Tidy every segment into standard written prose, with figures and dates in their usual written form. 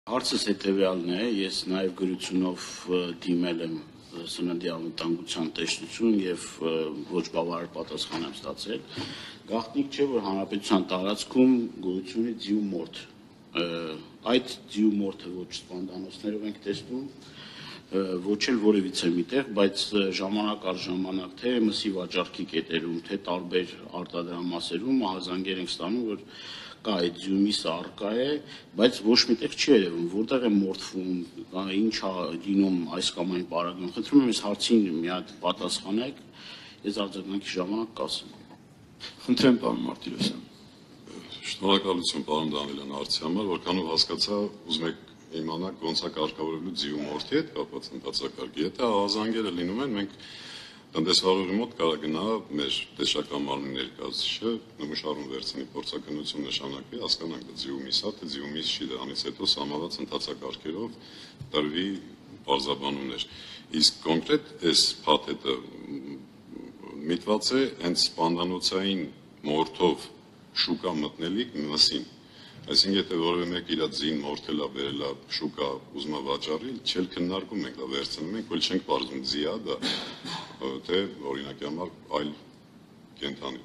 Հարցս հետևյալն է, ես նաև գրությունով դիմել եմ սննդի անվտանգության տեսչություն եւ ոչ բավարար պատասխան եմ ստացել։ Գաղտնիք չէ, որ հանրապետության տարածքում գոյություն ունի ձիու մորթ։ Այդ ձիու մորթը ոչ սպանդանոցներով ենք տեսնում, ոչ էլ որևիցե միտեղ, բայց ժամանակ առ ժամանակ թե մսի վաճառքի կետերում, թե տարբեր արտադրամասերում ահազանգեր ենք ստանում, որ կա այդ ձյումիսը առկա է, բայց ոչ միտեղ չի երևում, որտեղ է մորթվում, ինչ է լինում այս կամ այն պարագայում։ Խնդրում եմ այս հարցին մի հատ պատասխանեք, ես արձագանքի ժամանակ կասեմ։ Խնդրեմ, պարոն Մարտիրոսյան։ Շնորհակալություն, պարոն Դանիելյան, հարցի համար, որքանով հասկացա, ուզում եք իմանալ ոնց է կարգավորելու ձիու մորթի հետ կապված ընթացակարգի։ Եթե ահազանգերը լինում են, մենք տնտեսվարողի մոտ կարող գնա մեր տեսչական մարմնի ներկայացուցիչը նմուշարում վերցնի փորձակնություն նշանակվի, հասկանանք դա ձիումիս է, թե ձիումիս չի, դրանից հետո սահմանված ընթացակարգերով տրվի բարձաբանումներ։ Իսկ կոնկրետ այս փաթեթը միտված է հենց սպանդանոցային մորթով շուկա մտնելիք մսին։ Այսինքն, եթե որևէ մեկ իր ձին մորթելա, բերելա շուկա ուզում է վաճառել, չել քննարկում ենք, դա վերցնում ենք, ոչ չենք բարձում ձի է դա, թե օրինակի համար այլ կենդանի։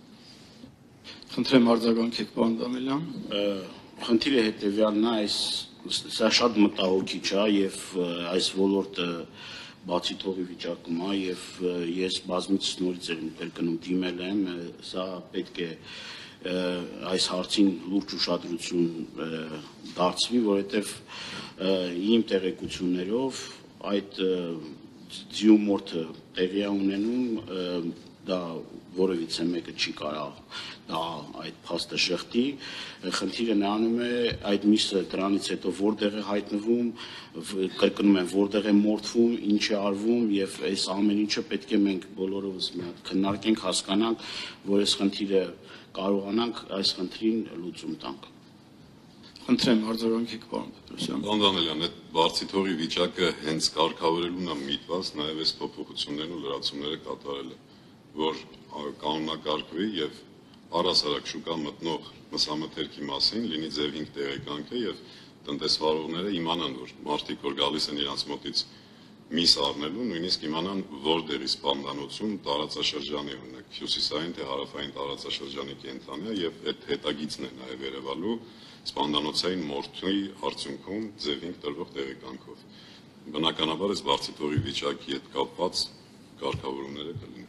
Խնդրեմ արձագանքեք, պարոն Դանիելյան։ Խնդիրը հետևյալն է, սա շատ մտահոգիչ է եւ այս ոլորտը բացի թողի վիճակում է եւ ես բազմիցս նորից եմ կնում դիմել եմ, սա պետք է այս հարցին լուրջ ուշադրություն դարձվի, որովհետև իմ տեղեկություններով այդ ձիու մորթը տեղի է ունենում, դա որևիցե մեկը չի կարող դա այդ փաստը շղթի, խնդիրը նրանում է այդ միսը դրանից հետո որտեղ է հայտնվում, կրկնում եմ, որտեղ է մորթվում, ինչ է արվում եւ այս ամեն ինչը պետք է մենք բոլորովս մի հատ քննարկենք, հասկանանք, որ այս խնդիրը կարողանանք այս խնդրին լուծում տանք։ Խնդրեմ, արձագանքեք, պարոն Պետրոսյան։ Պարոն Դանիելյան, այդ բարձի թողի վիճակը հենց կարգավորելուն է միտված, նաև այս փոփոխություններն ու լրացումները կատարելը, որ կանոնակարգվի եւ առհասարակ շուկա մտնող մսամթերքի մասին լինի ձև 5 տեղեկանքը եւ տնտեսվարողները իմանան, որ մարդիկ, որ գալիս են իրancs մոտից միս առնելու, նույնիսկ իմանան որտեղի սպանդանոցում տարածաշրջանի ունեք, հյուսիսային թե հարավային տարածաշրջանի կենտրոնի է եւ այդ հետագիծն է նաեւ երևալու սպանդանոցային մորթի արդյունքում ձև 5 տրվող տեղեկանքով։ Բնականաբար այս բարձի թողի վիճակի հետ կապված կարգավորումները կլինեն։